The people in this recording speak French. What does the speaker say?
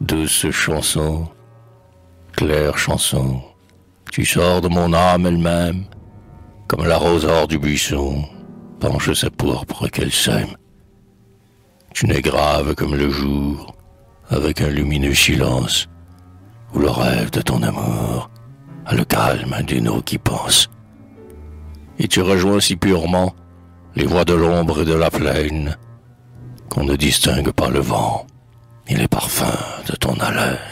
Douce chanson, claire chanson, tu sors de mon âme elle-même, comme la rose hors du buisson, penche sa pourpre qu'elle sème. Tu n'es grave comme le jour, avec un lumineux silence, où le rêve de ton amour a le calme d'une eau qui pense. Et tu rejoins si purement les voix de l'ombre et de la plaine, qu'on ne distingue pas le vent, ni les parfums de ton haleine.